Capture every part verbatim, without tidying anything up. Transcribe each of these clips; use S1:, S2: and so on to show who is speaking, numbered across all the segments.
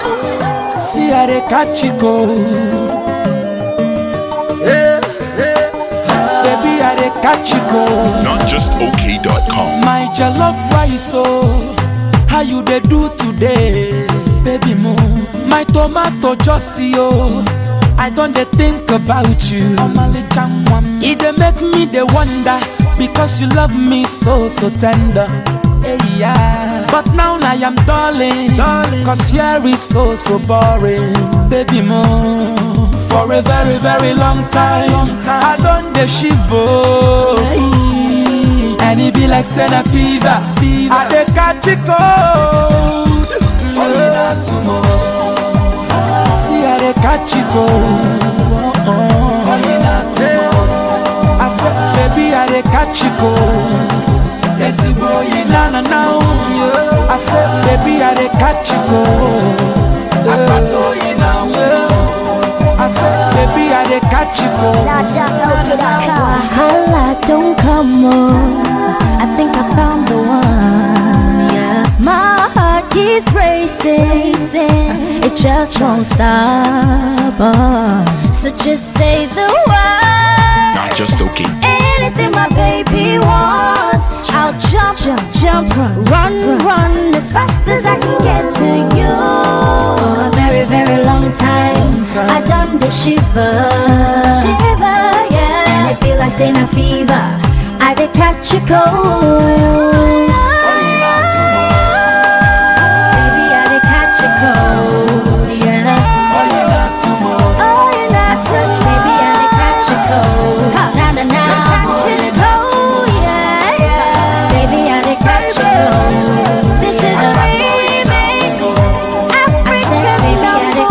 S1: See how they catch you go. Yeah, yeah. Baby, how they catch you go.
S2: Not just okay dot com.
S1: My jollof rice, oh, how you they do today, baby mo? My tomato just see oh, I don't they think about you. It they make me they wonder because you love me so so tender. Hey, yeah. But now I am darling, darling, cause here is so so boring, baby mo. For a very very long time, long time I don't they shiver. Hey. And it be like Senna fever, fever. I they catch it cold. Only not tomorrow. See how they catch it cold. Only not tomorrow. I said baby how they catch it cold. Yes, boy, na na na. I said, baby, I dey catch you go. I said, baby, I dey catch you go.
S3: Not just okay dot com.
S4: Holla, don't come on. I think I found the one. Yeah, my heart keeps racing. It just won't stop. Oh. So just say the word.
S2: Not just okay.
S4: Anything my baby wants, I'll jump, jump, jump, run, run, run as fast as I can get to you. For a very, very long time, I done the shiver, shiver, yeah. And it be like saying a fever, I did catch a cold. Baby, I did catch a cold, yeah. Oh, you know, I said, baby, I did catch a cold. Na na na. This is a remix. Africa's number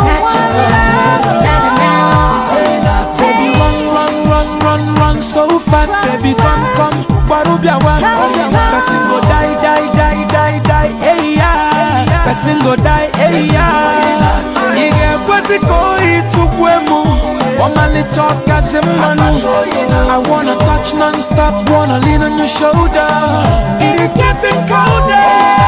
S4: one.
S1: Baby, run, run, run, run, run so fast. Baby, come, come, Barubia one. Person go die, die, die, die, die. Hey yeah. Person go die, hey yeah. Ige kwezi koi tukwemu. Wamali talk as a manu. I wanna touch non-stop, wanna lean on your shoulder. It is getting colder.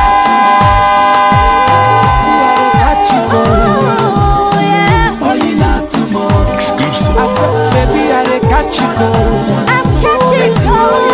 S1: See how they catch you go.
S4: Oh yeah.
S1: Only not tomorrow.
S2: Exclusive.
S1: I said, baby, how they catch you go.
S4: I'm catching cold.